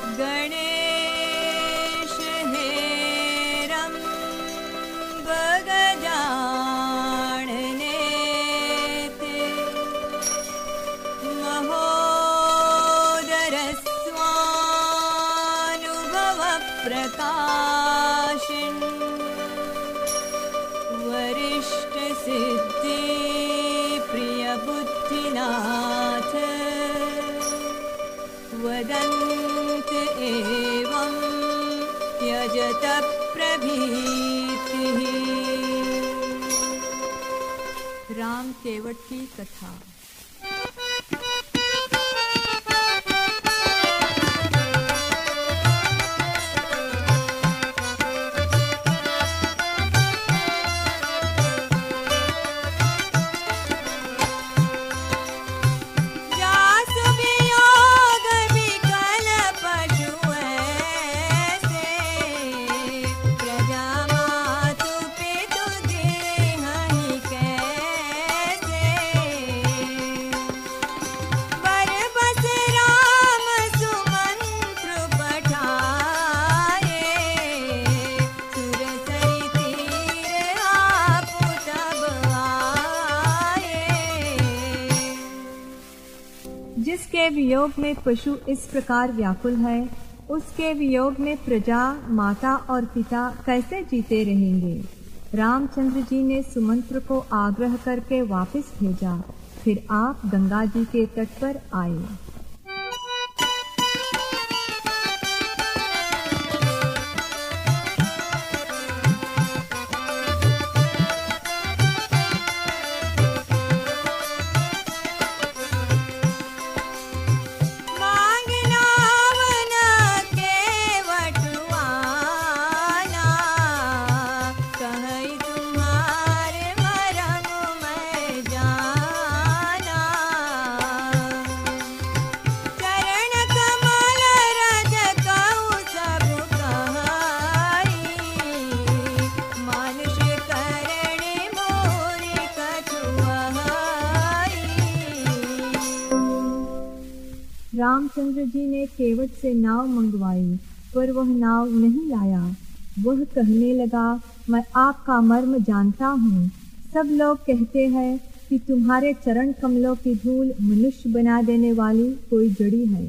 गणेश हेरम्ब गजाननेते महोदरस्वानुभवप्रकाशिन् वरिष्ठसिद्धि प्रियबुद्धिनाथ वदन्त एवं त्यजत प्रभीतिः। राम केवट की कथा। जिसके वियोग में पशु इस प्रकार व्याकुल है, उसके वियोग में प्रजा, माता और पिता कैसे जीते रहेंगे। रामचंद्र जी ने सुमंत्र को आग्रह करके वापस भेजा। फिर आप गंगा जी के तट पर आए। रामचंद्र जी ने केवट से नाव मंगवाई, पर वह नाव नहीं लाया। वह कहने लगा, मैं आपका मर्म जानता हूँ। सब लोग कहते हैं कि तुम्हारे चरण कमलों की धूल मनुष्य बना देने वाली कोई जड़ी है।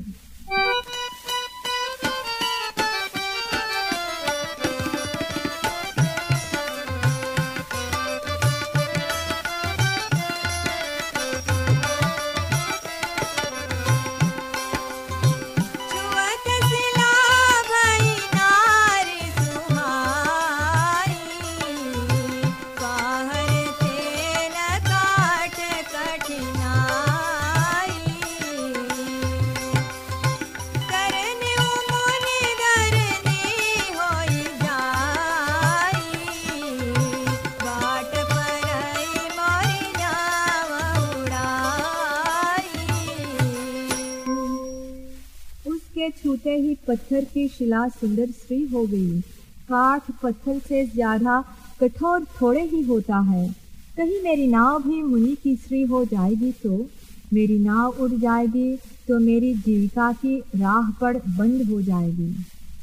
छूते ही पत्थर की शिला सुंदर श्री हो गई। काठ पत्थर से ज्यादा कठोर थोड़े ही होता है। कहीं मेरी नाव भी मुनि की श्री हो जाएगी तो मेरी नाव उड़ जाएगी, तो मेरी जीविका की राह पर बंद हो जाएगी।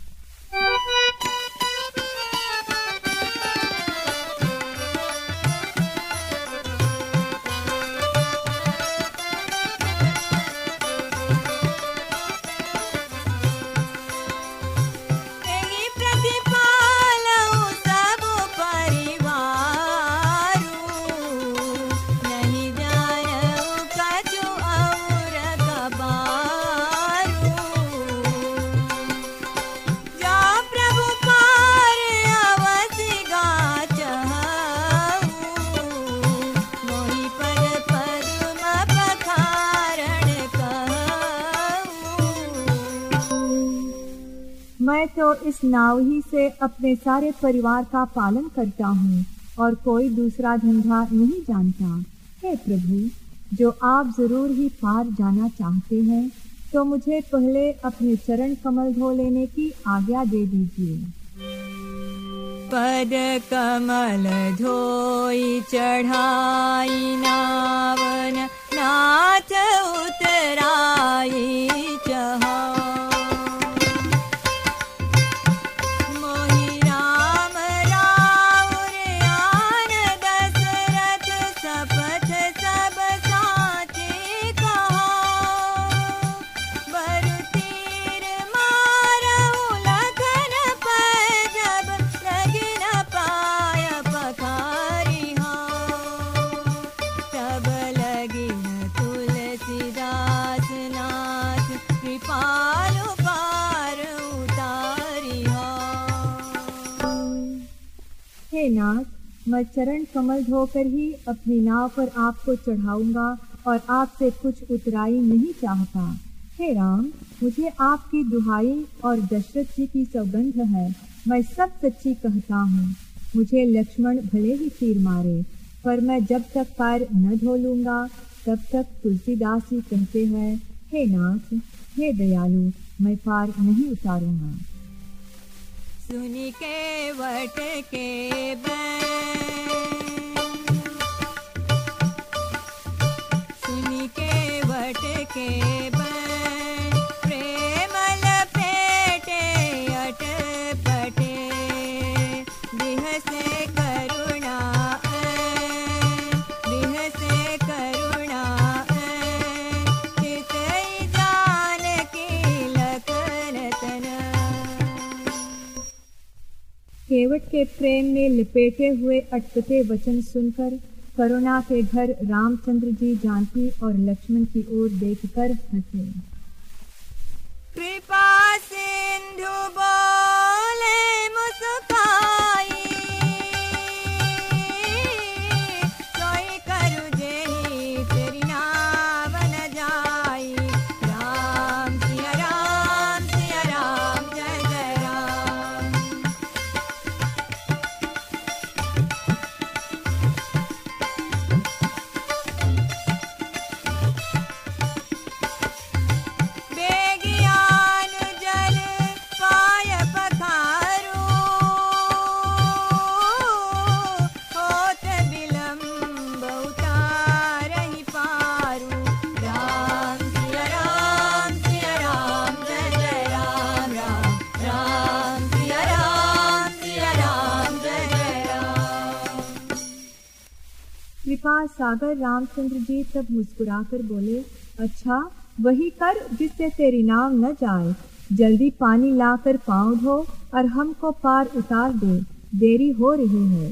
मैं तो इस नाव ही से अपने सारे परिवार का पालन करता हूँ और कोई दूसरा धंधा नहीं जानता। हे प्रभु, जो आप जरूर ही पार जाना चाहते हैं तो मुझे पहले अपने चरण कमल धो लेने की आज्ञा दे दीजिए। पद कमल धोई चढ़ाई नावन नाथ उतराई चहा। पालो पार उतारी हो। हे नाथ, मैं चरण कमल धोकर ही अपनी नाव पर आपको चढ़ाऊंगा और आपसे कुछ उतराई नहीं चाहता। हे राम, मुझे आपकी दुहाई और दशरथ जी की सौगंध है, मैं सब सच्ची कहता हूँ। मुझे लक्ष्मण भले ही तीर मारे, पर मैं जब तक पैर न धो लूंगा तब तक तुलसीदास जी कहते हैं, हे नाथ, हे दयालु, मैं पार नहीं उतारूंगा। सुनी के वट के बैन, सुनी के वट के बैन, प्रेम लपेटे अटपटे, बिहसे करुणा बिहसे करुणा चितई जानकी लखन तन। केवट के प्रेम में लपेटे हुए अटपटे वचन सुनकर करुणा के घर रामचंद्र जी जानकी और लक्ष्मण की ओर देखकर हंसे। कृपा सिंधु बोले मुस्काई, सोई करु जेहि तेरी नाव न जाई। राम सिया राम जय जय राम। बेगियान जल पाय पखारू, होत विलंब उतारहि पारू। राम सिया राम जय जय राम। राम राम सिया राम जय जय राम। कृपा सागर रामचंद्र जी तब मुस्कुराकर बोले, अच्छा वही कर जिससे तेरी नाव न जाए। जल्दी पानी लाकर पाँव धो और हमको पार उतार दे, देरी हो रही है।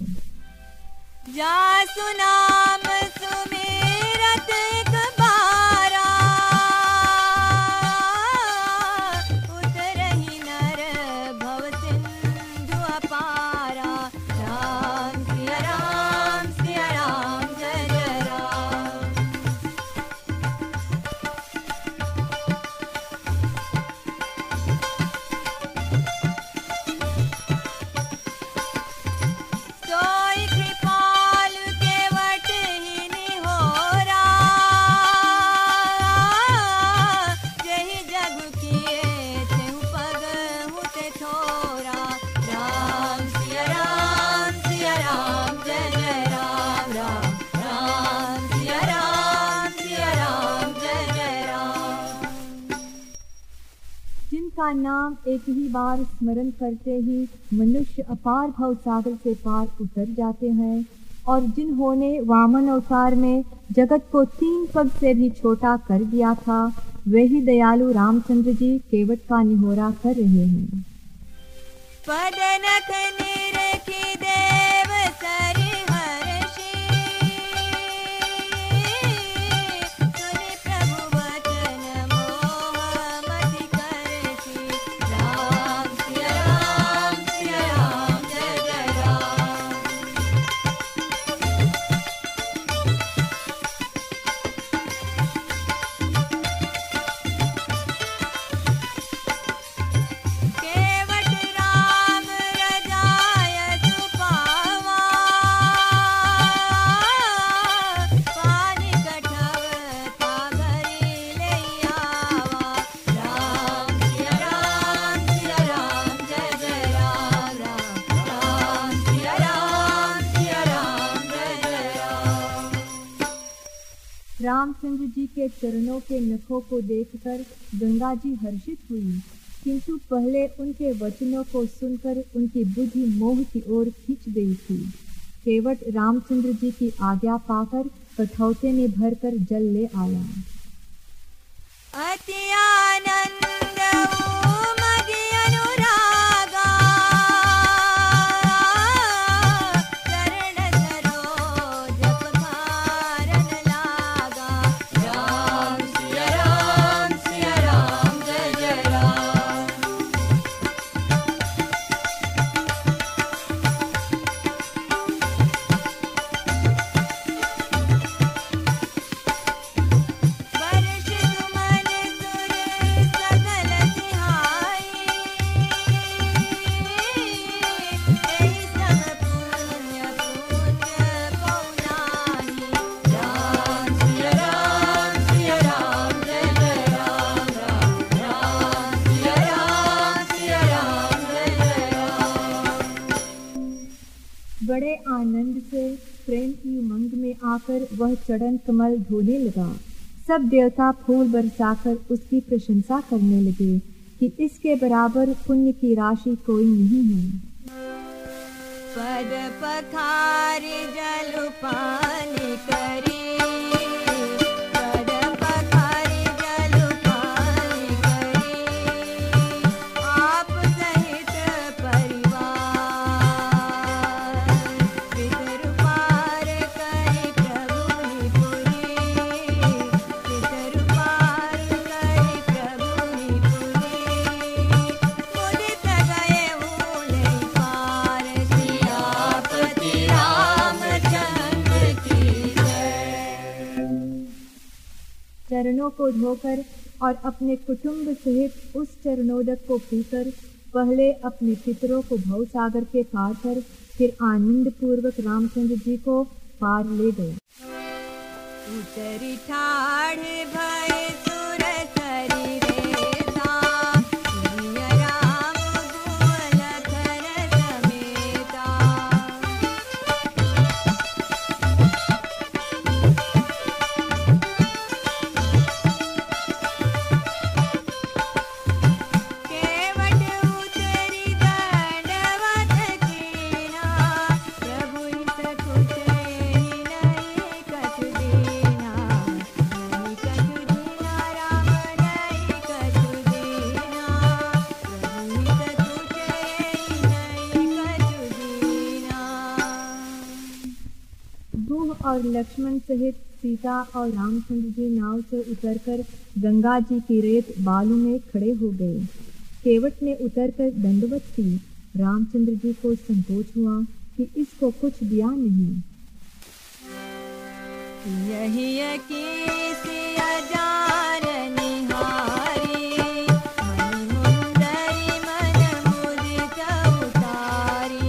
जासु नाम सुमिरत एक बारा, उतरहि नर भव सिंधु अपारा। राम सिया राम जय जय राम। सोई कृपाल केवट ही निहोरा, जेहि जग किए तेहु पगहु ते थोरा। राम सिया राम जय जय राम। राम राम सिया राम जय जय राम। जिनका नाम एक ही बार स्मरण करते ही मनुष्य अपार भव सागर से पार उतर जाते हैं, और जिन्होंने वामन अवतार में जगत को 3 पग से भी छोटा कर दिया था, वे ही दयालु रामचंद्र जी केवट का निहोरा कर रहे हैं। पदनख निरखि देव सरि हर्षि, सुनि प्रभु वचन मोह मति करषि। राम सिया राम जय जय राम। केवट राम रजाय सुपावा, पानी कठव ताघरी लई आवा। राम सिया राम जय जय राम। राम सिया राम जय जय राम। रामचंद्र जी के चरणों के नखों को देखकर गंगा जी हर्षित हुई, किंतु पहले उनके वचनों को सुनकर उनकी बुद्धि मोह की ओर खींच गई थी। केवट रामचंद्र जी की आज्ञा पाकर कठौते में भरकर जल ले आया। अति आनंद मदि अनुरागा, चरण सरोज पखारन लागा। राम सिया राम जय बड़े आनंद से प्रेम की उमंग में आकर वह चरण कमल धोने लगा। सब देवता फूल बरसाकर उसकी प्रशंसा करने लगे कि इसके बराबर पुण्य की राशि कोई नहीं है। पद पखारी जल पानी करी, पद पखारी जल पानी करी, आप सहित परिवार पितर पार करी प्रभुनि पुरी, पितर पार करी प्रभुनि पुरी, मुदित गए भूले पार सियापति रामचंद्र की जय। चरणों को धोकर और अपने कुटुंब सहित उस चरणोदक को पीकर पहले अपने पितरों को भव सागर के पार कर फिर आनंद पूर्वक रामचंद्र जी को पार ले गए। उतरी ठाढ़ भय सुर सरी रेता, सिय राम गुण लखन समेता। केवट उतरी दंडवत कीना, प्रभु हित कुछ नहीं कछु दीना, नहीं कछु दीना राम नहीं कछु दीना, प्रभु हित कुछ नहीं कछु दीना। गुह और लक्ष्मण सहित सीता और रामचंद्र जी नाव से उतरकर गंगा जी की रेत बालू में खड़े हो गए। केवट ने उतरकर दंडवत की। रामचंद्र जी को संकोच हुआ कि इसको कुछ दिया नहीं। यही की सिया जान निहारी, मन मुंदरी मन मुदित उतारी।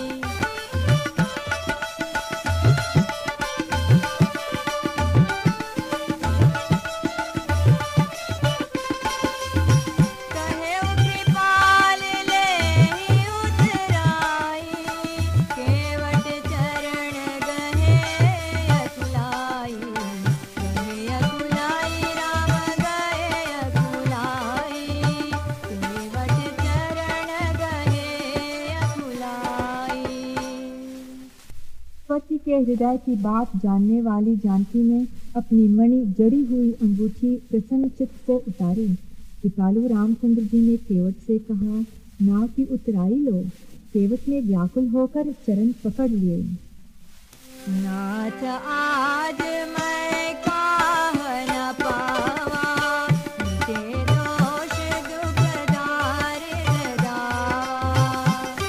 कहे कृपाल लेहि उतराई, केवट चरण गहे अकुलाई, गहे अकुलाई राम गहे अकुलाई, केवट चरण गहे अकुलाई। पति के हृदय की बात जानने वाली जानकी ने अपनी मणि जड़ी हुई अंगूठी प्रसन्न चित्त से उतारी। कृपालु रामचंद्र जी ने केवट से कहा, नाव की उतराई लो। केवट ने व्याकुल होकर चरण पकड़ लिए। नाथ आज मैं काह न पावा, मिटे दोष दुख दारिद्र दावा।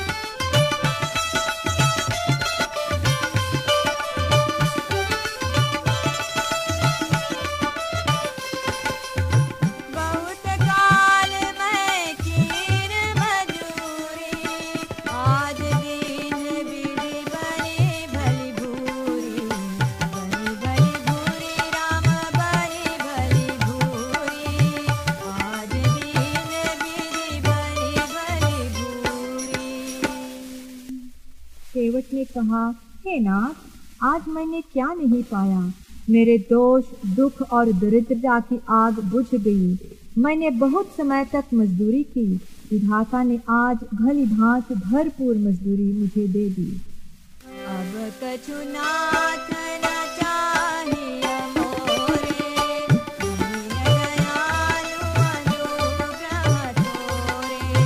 बहुत काल मैं कीन मजूरी, आज दीन विधि बनी भली भूरी, बनी भली भूरी राम बनी भली भूरी, आज दीन विधि बनी भली भूरी। केवट ने कहा, हे नाथ, आज मैंने क्या नहीं पाया। मेरे दोष दुख और दरिद्रता की आग बुझ गई। मैंने बहुत समय तक मजदूरी की। विधाता ने आज भली भांत भरपूर मजदूरी मुझे दे दी। अब कछु नाथ न चाहिए मोरे, दीन दयालु अनुग्रह तोरे।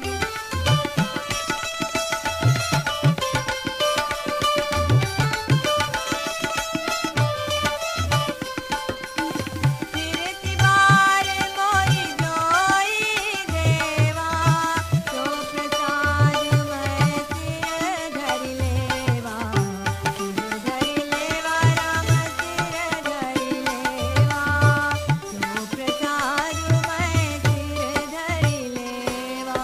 फिरति बार मोहि जोई देवा, तो प्रसाद मैं सिर धरि लेवा, सिर धरि लेवा राम सिर धरि लेवा, तो प्रसाद मैं सिर धरि लेवा।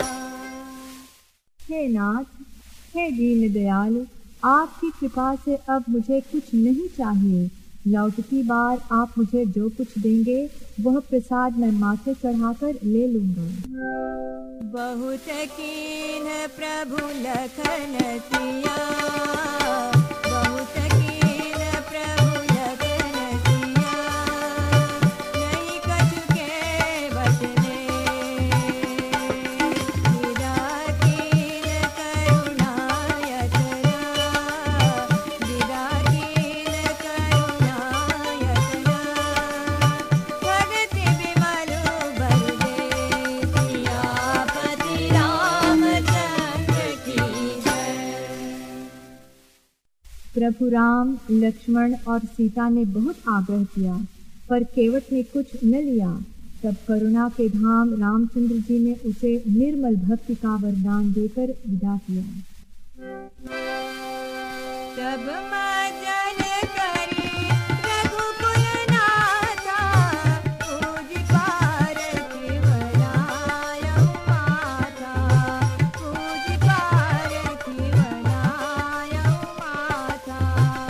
हे नाथ, हे दीन दयालु, आपकी कृपा से अब मुझे कुछ नहीं चाहिए। लौटती बार आप मुझे जो कुछ देंगे वह प्रसाद मैं माथे चढ़ाकर ले लूंगा। बहुत कीन प्रभु लखन सिया, बहुत कीन प्रभु लखन सिया, नहीं कछु के बचने, विदा कीन करुणा यतना, विदा कीन करुणा यतना, भगति विमल भर दे सियापति रामचंद्र की जय। प्रभु राम, लक्ष्मण और सीता ने बहुत आग्रह किया, पर केवट ने कुछ न लिया। तब करुणा के धाम रामचंद्र जी ने उसे निर्मल भक्ति का वरदान देकर विदा किया। तब मजल करी रघुकुल नाथा, पूज पारथी बनायउ माथा, पूज पारथी बनायउ माथा।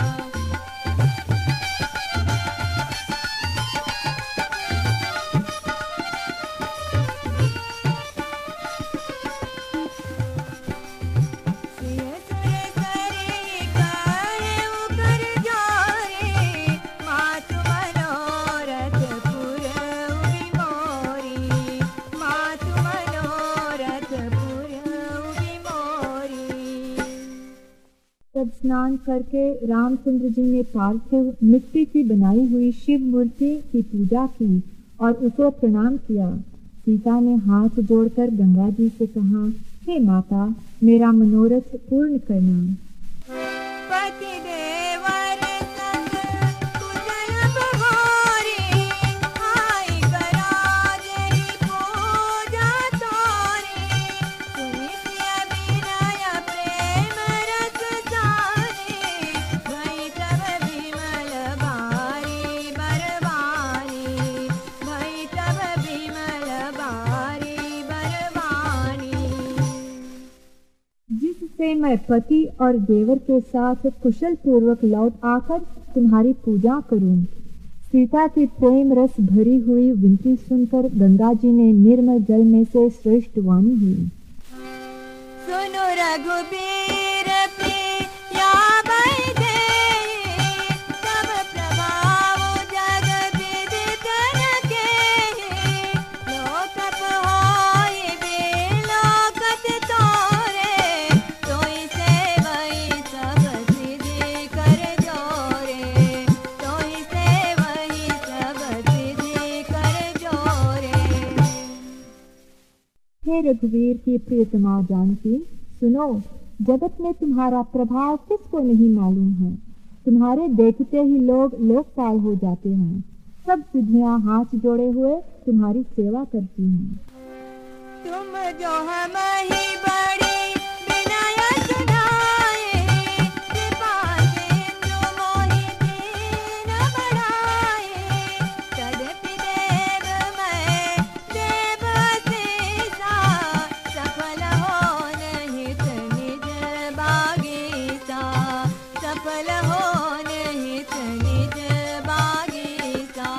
सिय सुर सरी करउ कर जारे, मातु मनोरथ पुरउइ मोरी, मातु मनोरथ पुरउइ मोरी। तब स्नान करके रामचंद्र जी ने पार्थिव मिट्टी की बनाई हुई शिव मूर्ति की पूजा की और उसे प्रणाम किया। सीता ने हाथ जोड़कर गंगा जी से कहा, हे माता, मेरा मनोरथ पूर्ण करना। पति देवर संग कुशल बहोरी, आई कराजरी पूजा तोरी, सुनि सिय विनय प्रेम रस सारी, भई तब विमल बारी बरवानी, भई तब विमल बारी बरवानी। जिससे मैं पति और देवर के साथ कुशल पूर्वक लौट आकर तुम्हारी पूजा करूं। सीता की प्रेम रस भरी हुई विनती सुनकर गंगा जी ने निर्मल जल में से श्रेष्ठ वाणी हुई। सुनो रघुबीर प्रिया वैदेही, तब प्रभाव जग विदित न केहि, लोकप होई बिलोकत तोरे, तोई सेवई सब सिद्धि कर जोरे, तोई सेवई सब सिद्धि कर जोरे। हे रघुवीर की प्रियतमा जानकी, सुनो, जगत में तुम्हारा प्रभाव किसको नहीं मालूम है। तुम्हारे देखते ही लोग लोकपाल हो जाते हैं। सब सिद्धियां हाथ जोड़े हुए तुम्हारी सेवा करती हैं। तुम जो हम ही बड़ी विनय सुनाए, कृपा सिंधु मोहि दीन बढ़ाए, तदपि देव मैं देव सीसा, सफल होन हित निज बागीसा, सफल होन हित निज बागीसा।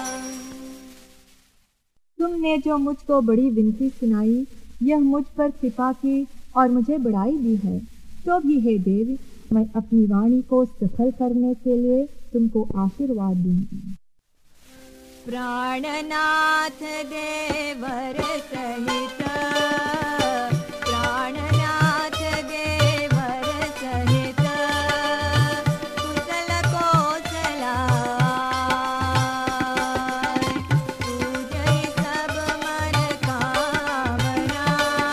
तुमने जो मुझको बड़ी विनती सुनाई, यह मुझ पर कृपा की और मुझे बढ़ाई दी है। तो भी हे देव, मैं अपनी वाणी को सफल करने के लिए तुमको आशीर्वाद दूंगी। प्राणनाथ देवर सहित, प्राणनाथ देवर सहित, कुशल कौशला, पूजै सब मन कामना,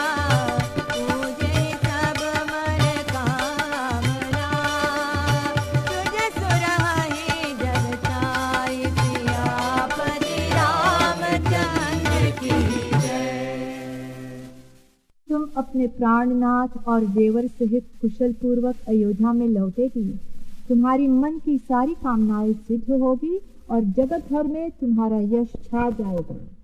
पूजै सब मन कामना, तुझ सुरहि जग चाहि, सियापति रामचंद्र की जय। तुम अपने प्राणनाथ और देवर सहित कुशल पूर्वक अयोध्या में लौटेगी। तुम्हारी मन की सारी कामनाएं सिद्ध होगी और जगत भर में तुम्हारा यश छा जाएगा।